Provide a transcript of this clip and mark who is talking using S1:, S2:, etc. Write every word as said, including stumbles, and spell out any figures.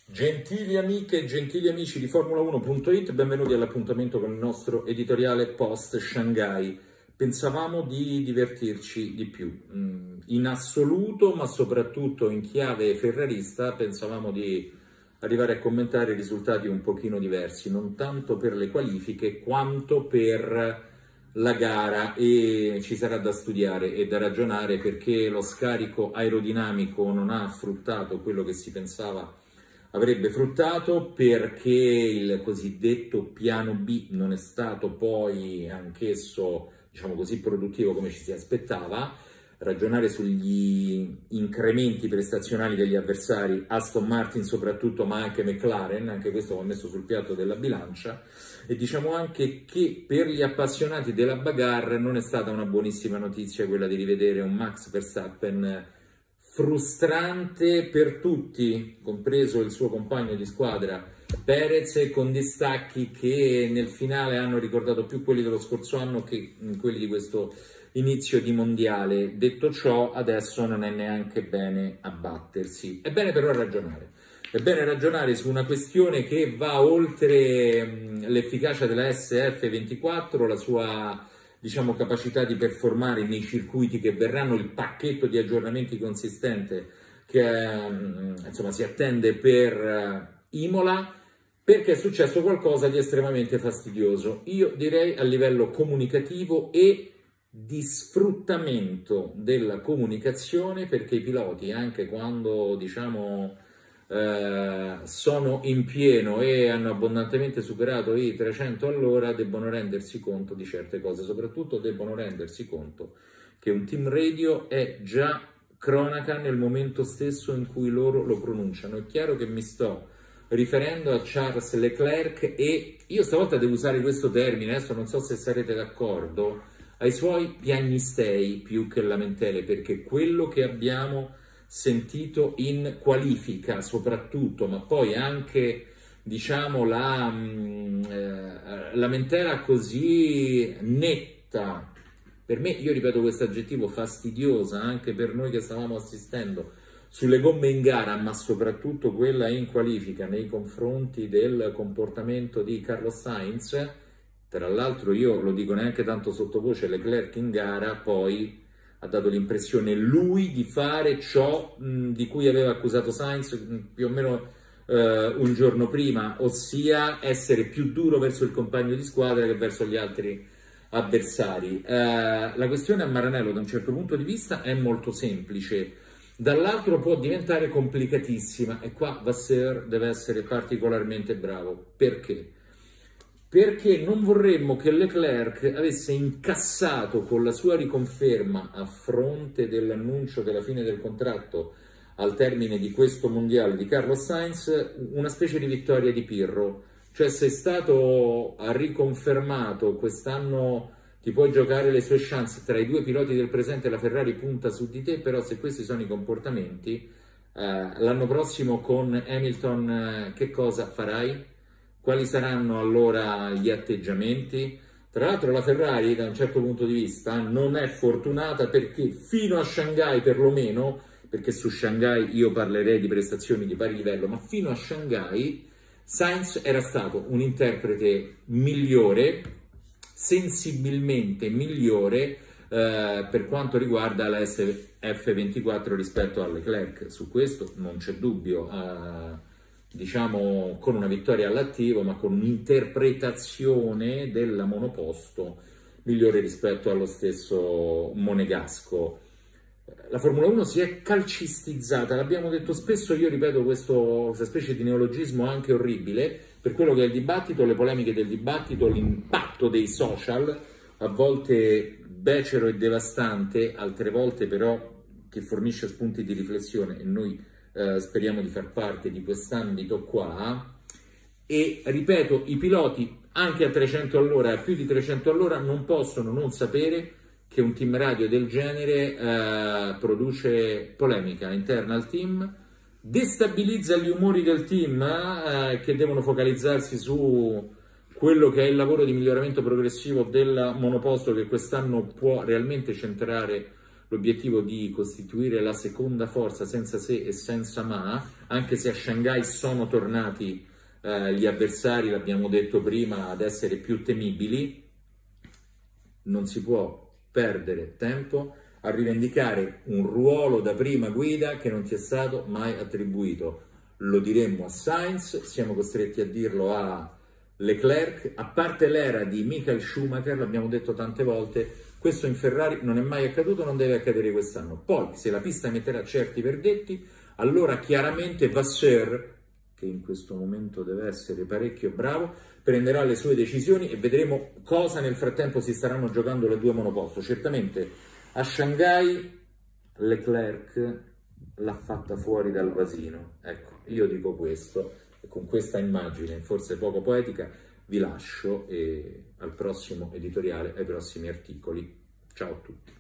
S1: Gentili amiche e gentili amici di Formula uno punto it, benvenuti all'appuntamento con il nostro editoriale post Shanghai. Pensavamo di divertirci di più, in assoluto, ma soprattutto in chiave ferrarista, pensavamo di arrivare a commentare risultati un pochino diversi, non tanto per le qualifiche quanto per la gara, e ci sarà da studiare e da ragionare perché lo scarico aerodinamico non ha fruttato quello che si pensava avrebbe fruttato, perché il cosiddetto piano B non è stato poi anch'esso, diciamo così, produttivo come ci si aspettava. Ragionare sugli incrementi prestazionali degli avversari, Aston Martin soprattutto, ma anche McLaren, anche questo va messo sul piatto della bilancia, e diciamo anche che per gli appassionati della bagarre non è stata una buonissima notizia quella di rivedere un Max Verstappen frustrante per tutti, compreso il suo compagno di squadra Perez, con distacchi che nel finale hanno ricordato più quelli dello scorso anno che quelli di questo inizio di mondiale. Detto ciò, adesso non è neanche bene abbattersi, è bene però ragionare. È bene ragionare su una questione che va oltre l'efficacia della S F ventiquattro, la sua, diciamo, capacità di performare nei circuiti che verranno, il pacchetto di aggiornamenti consistente che insomma si attende per Imola, perché è successo qualcosa di estremamente fastidioso, io direi a livello comunicativo e di sfruttamento della comunicazione, perché i piloti, anche quando diciamo eh, sono in pieno e hanno abbondantemente superato i trecento all'ora, debbono rendersi conto di certe cose, soprattutto debbono rendersi conto che un team radio è già cronaca nel momento stesso in cui loro lo pronunciano. È chiaro che mi sto riferendo a Charles Leclerc, e io stavolta devo usare questo termine, adesso non so se sarete d'accordo, ai suoi piagnistei più che lamentele, perché quello che abbiamo sentito in qualifica soprattutto, ma poi anche diciamo la eh, lamentela così netta, per me, io ripeto questo aggettivo, fastidiosa, anche per noi che stavamo assistendo sulle gomme in gara, ma soprattutto quella in qualifica nei confronti del comportamento di Carlos Sainz. Tra l'altro, io lo dico neanche tanto sottovoce, Leclerc in gara poi ha dato l'impressione lui di fare ciò mh, di cui aveva accusato Sainz mh, più o meno eh, un giorno prima, ossia essere più duro verso il compagno di squadra che verso gli altri avversari. Eh, la questione a Maranello da un certo punto di vista è molto semplice, dall'altro può diventare complicatissima, e qua Vasseur deve essere particolarmente bravo. Perché? Perché non vorremmo che Leclerc avesse incassato con la sua riconferma a fronte dell'annuncio della fine del contratto al termine di questo mondiale di Carlos Sainz una specie di vittoria di Pirro, cioè sei stato riconfermato quest'anno, ti puoi giocare le sue chance tra i due piloti del presente, la Ferrari punta su di te, però se questi sono i comportamenti, eh, l'anno prossimo con Hamilton eh, che cosa farai? Quali saranno allora gli atteggiamenti? Tra l'altro la Ferrari da un certo punto di vista non è fortunata, perché fino a Shanghai perlomeno, perché su Shanghai io parlerei di prestazioni di pari livello, ma fino a Shanghai Sainz era stato un interprete migliore, sensibilmente migliore eh, per quanto riguarda la S F ventiquattro rispetto a Leclerc. Su questo non c'è dubbio, eh, diciamo con una vittoria all'attivo, ma con un'interpretazione della monoposto migliore rispetto allo stesso monegasco. La Formula uno si è calcistizzata, l'abbiamo detto spesso, io ripeto questo, questa specie di neologismo anche orribile, per quello che è il dibattito, le polemiche del dibattito, l'impatto dei social, a volte becero e devastante, altre volte però che fornisce spunti di riflessione, e noi eh, speriamo di far parte di quest'ambito qua. E ripeto, i piloti anche a trecento all'ora, a più di trecento all'ora, non possono non sapere che un team radio del genere eh, produce polemica interna al team, destabilizza gli umori del team eh, che devono focalizzarsi su quello che è il lavoro di miglioramento progressivo del monoposto, che quest'anno può realmente centrare l'obiettivo di costituire la seconda forza senza se e senza ma, anche se a Shanghai sono tornati eh, gli avversari, l'abbiamo detto prima, ad essere più temibili. Non si può perdere tempo a rivendicare un ruolo da prima guida che non ti è stato mai attribuito. Lo diremmo a Sainz, siamo costretti a dirlo a Leclerc, a parte l'era di Michael Schumacher, l'abbiamo detto tante volte, questo in Ferrari non è mai accaduto, non deve accadere quest'anno. Poi, se la pista metterà certi verdetti, allora chiaramente Vasseur, che in questo momento deve essere parecchio bravo, prenderà le sue decisioni e vedremo cosa nel frattempo si staranno giocando le due monoposto. Certamente a Shanghai Leclerc l'ha fatta fuori dal vasino, ecco, io dico questo, e con questa immagine, forse poco poetica, vi lascio e al prossimo editoriale, ai prossimi articoli. Ciao a tutti.